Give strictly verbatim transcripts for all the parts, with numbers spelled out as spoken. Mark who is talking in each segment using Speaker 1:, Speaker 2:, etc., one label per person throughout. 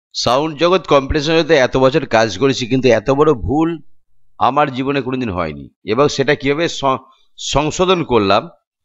Speaker 1: Sound জগৎ কম্পিটিশনেতে এত বছর কাজ করেছি, কিন্তু এত বড় ভুল আমার জীবনে কোনোদিন হয়নি। এবং সেটা কিভাবে সংশোধন করলাম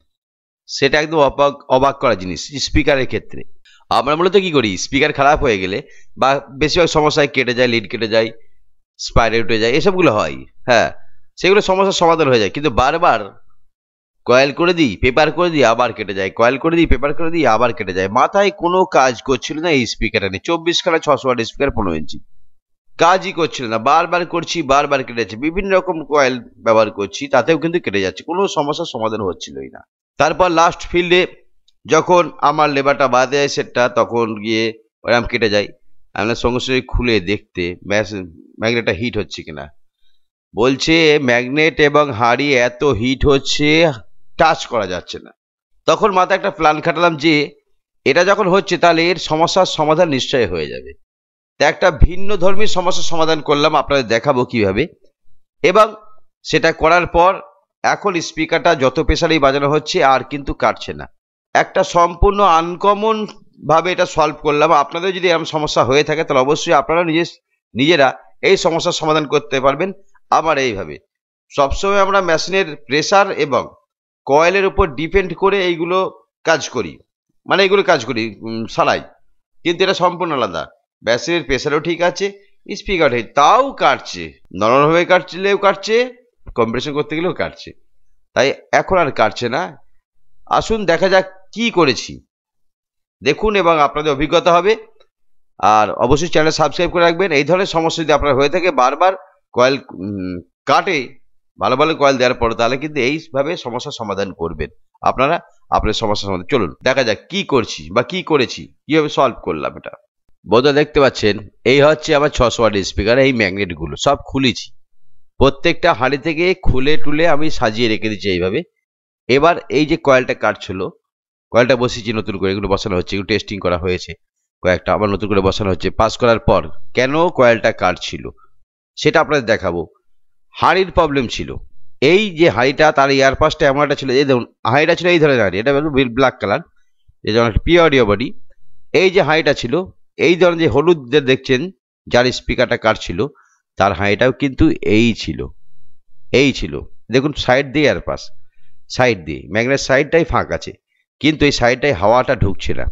Speaker 1: সেটা একদম অবাক অবাক করা জিনিস। স্পিকারের ক্ষেত্রে আমরা মূলত কি করি, স্পিকার খারাপ হয়ে গেলে বা বেশিরভাগ সমস্যায় কেটে যায়, লিড কেটে যায়, স্পাইরে উঠে যায়, এসবগুলো হয়। হ্যাঁ, সেগুলো সমস্যার সমাধান হয়ে যায়, কিন্তু বারবার কয়েল করে দিই, পেপার করে দিই, আবার কেটে যায়, কয়েল করে দিই, পেপার করে দিই, আবার কেটে যায়। মাথায় কোনো কাজ করছিল না এই স্পিকারটা নিয়ে। চব্বিশ খানা ছশো ওয়াট স্পিকার, পনেরো ইঞ্চি, কাজই করছিল না। বারবার করছি, বারবার কেটে যাচ্ছে। বিভিন্ন রকম কয়েল ব্যবহার করছি, তাতেও কিন্তু কেটে যাচ্ছে, কোনো সমস্যার সমাধান হচ্ছিলই না। তারপর লাস্ট ফিল্ডে যখন আমার লেবারটা বাদে যায় সেটটা, তখন গিয়ে ওরকম কেটে যায়। আমি সঙ্গে সঙ্গে খুলে দেখতে ম্যাগনেটটা হিট হচ্ছে কিনা। বলছে ম্যাগনেট এবং হাড়ি এত হিট হচ্ছে, টাচ করা যাচ্ছে না। তখন মাথায় একটা প্ল্যান খাটালাম যে এটা যখন হচ্ছে তাহলে এর সমস্যার সমাধান নিশ্চয়ই হয়ে যাবে। তা একটা ভিন্ন ধর্মী সমস্যার সমাধান করলাম, আপনাদের দেখাবো কিভাবে। এবং সেটা করার পর এখন স্পিকারটা যত প্রেসারেই বাজানো হচ্ছে আর কিন্তু কাটছে না। একটা সম্পূর্ণ আনকমন ভাবে এটা সলভ করলাম। আপনাদের যদি এরকম সমস্যা হয়ে থাকে তাহলে অবশ্যই আপনারা নিজে নিজেরা এই সমস্যার সমাধান করতে পারবেন আমার এইভাবে। সবসময় আমরা মেশিনের প্রেসার এবং কয়েলের উপর ডিপেন্ড করে এইগুলো কাজ করি, মানে এইগুলো কাজ করি সারাই, কিন্তু এটা সম্পূর্ণ আলাদা। মেশিনের প্রেসারও ঠিক আছে, স্পিকার ঠিক, তাও কাটছে, নরমভাবে কাটলেও কাটছে, কম্প্রেশন করতে গেলেও কাটছে। তাই এখন আর কাটছে না। আসুন দেখা যাক কি করেছি, দেখুন এবং আপনাদের অভিজ্ঞতা হবে। আর অবশ্যই চ্যানেল সাবস্ক্রাইব করে রাখবেন। এই ধরনের সমস্যা যদি আপনার হয়ে থাকে, বারবার কয়েল কাটে, ভালো ভালো কয়েল দেওয়ার পর, তাহলে কিন্তু এইভাবে সমস্যার সমাধান করবেন আপনারা আপনার সমস্যার সমাধান। চলুন দেখা যাক কি করছি বা কি করেছি, কিভাবে সলভ করলাম। এটা বোধ দেখতে পাচ্ছেন, এই হচ্ছে আমার ছশো ওয়াট স্পিকার। এই ম্যাগনেটগুলো সব খুলেছি, প্রত্যেকটা হাঁড়ি থেকে খুলে টুলে আমি সাজিয়ে রেখে দিচ্ছি এইভাবে। এবার এই যে কয়েলটা কাটছিল, কয়েলটা বসিয়েছি নতুন করে, এগুলো বসানো হচ্ছে, এগুলো টেস্টিং করা হয়েছে কয়েকটা, আবার নতুন করে বসানো হচ্ছে। পাস করার পর কেন কয়েলটা কাটছিল সেটা আপনাদের দেখাবো। হাঁড়ির প্রবলেম ছিল, এই যে হাঁড়িটা তার এয়ার পাসটা এমন একটা ছিল, এই দেখুন হাঁড়িটা ছিল এই ধরনের হাঁড়ি, এটা ব্ল্যাক কালার, এই যেমন একটা পিওডিও বডি। এই যে হাঁড়িটা ছিল, এই ধরনের যে হলুদ দেখছেন যার স্পিকারটা কাটছিল, তার হাঁড়িটাও কিন্তু এই ছিল, এই ছিল দেখুন সাইড দিয়ে এয়ার পাস, সাইড দিয়ে ম্যাগনেট সাইডটাই ফাঁক আছে, কিন্তু এই সাইডটাই হাওয়াটা ঢুকছে না,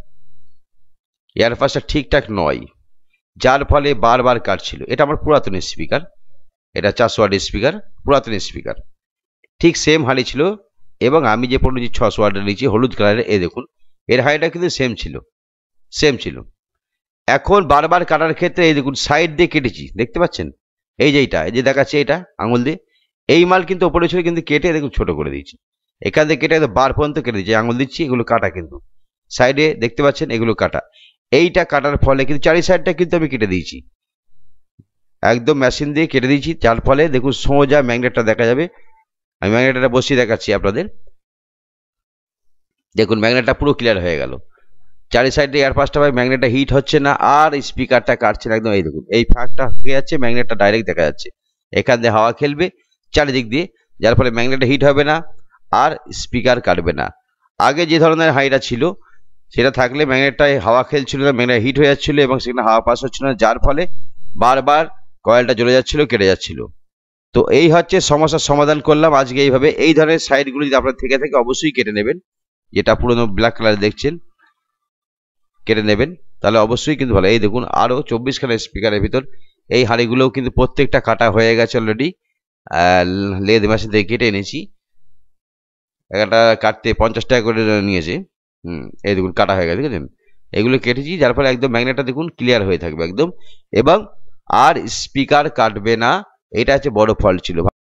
Speaker 1: এয়ার পাসটা ঠিকঠাক নয়, যার ফলে বারবার কাটছিল। এটা আমার পুরাতন স্পিকার, এটা চারশো ওয়াট স্পিকার, পুরাতন স্পিকার। ঠিক সেম হাঁড়ি ছিল, এবং আমি যে পনেরো ছশো ওয়াটের নিয়েছি হলুদ কালারের, এই দেখুন এর হাঁড়িটা কিন্তু সেম ছিল, সেম ছিল। এখন বারবার কাটার ক্ষেত্রে এই দেখুন সাইড দিয়ে কেটেছি, দেখতে পাচ্ছেন এই যে এইটা, এই যে দেখাচ্ছে এটা আঙুল দিয়ে, এই মাল কিন্তু ওপরে ছিল, কিন্তু কেটে দেখুন ছোট করে দিয়েছি। এখান থেকে কেটে বার পর্যন্ত কেটে দিচ্ছি, আঙুল দিচ্ছি, এগুলো কাটা, কিন্তু সাইডে দেখতে পাচ্ছেন এগুলো কাটা। এইটা কাটার ফলে কিন্তু চারি সাইডটা কিন্তু আমি কেটে দিয়েছি, একদম মেশিন দিয়ে কেটে দিয়েছি, যার ফলে দেখুন সোজা ম্যাগনেটটা দেখা যাবে। আমি ম্যাগনেটটা বসিয়ে দেখাচ্ছি আপনাদের, দেখুন ম্যাগনেটটা পুরো ক্লিয়ার হয়ে গেল। চারি সাইডে এয়ার পাসটা ভাই ম্যাগনেটটা হিট হচ্ছে না, আর স্পিকারটা কাটছে না, একদম এই দেখুন এই ফাঁকটা থেকে যাচ্ছে, ম্যাগনেটটা ডাইরেক্ট দেখা যাচ্ছে, এখান দিয়ে হাওয়া খেলবে চারিদিক দিয়ে, যার ফলে ম্যাগনেটটা হিট হবে না আর স্পিকার কাটবে না। আগে যে ধরনের হাইটা ছিল সেটা থাকলে ম্যাগনেটটায় হাওয়া খেলছিল না, ম্যাগনেট হিট হয়ে যাচ্ছিল এবং সেখানে হাওয়া পাস হচ্ছিল না, যার ফলে বারবার কয়েলটা জ্বলে যাচ্ছিল, কেটে যাচ্ছিল। তো এই হচ্ছে সমস্যার সমাধান করলাম আজকে এইভাবে। এই ধরনের সাইডগুলো যদি আপনার থেকে থাকে অবশ্যই কেটে নেবেন, যেটা পুরোনো ব্ল্যাক কালার দেখছেন কেটে নেবেন, তাহলে অবশ্যই কিন্তু ভালো। এই দেখুন আরও চব্বিশ খানা স্পিকারের ভিতর এই হাঁড়িগুলোও কিন্তু প্রত্যেকটা কাটা হয়ে গেছে অলরেডি, লেদ মেশিন থেকে কেটে এনেছি। একটা কাটতে পঞ্চাশ টাকা করে নিয়েছে। হুম এই দেখুন কাটা হয়ে গেছে, দেখেছেন এগুলো কেটেছি, যার ফলে একদম ম্যাগনেটটা দেখুন ক্লিয়ার হয়ে থাকবে একদম, এবং আর স্পিকার কাটবে না। এটা হচ্ছে বড় ফল্ট ছিল।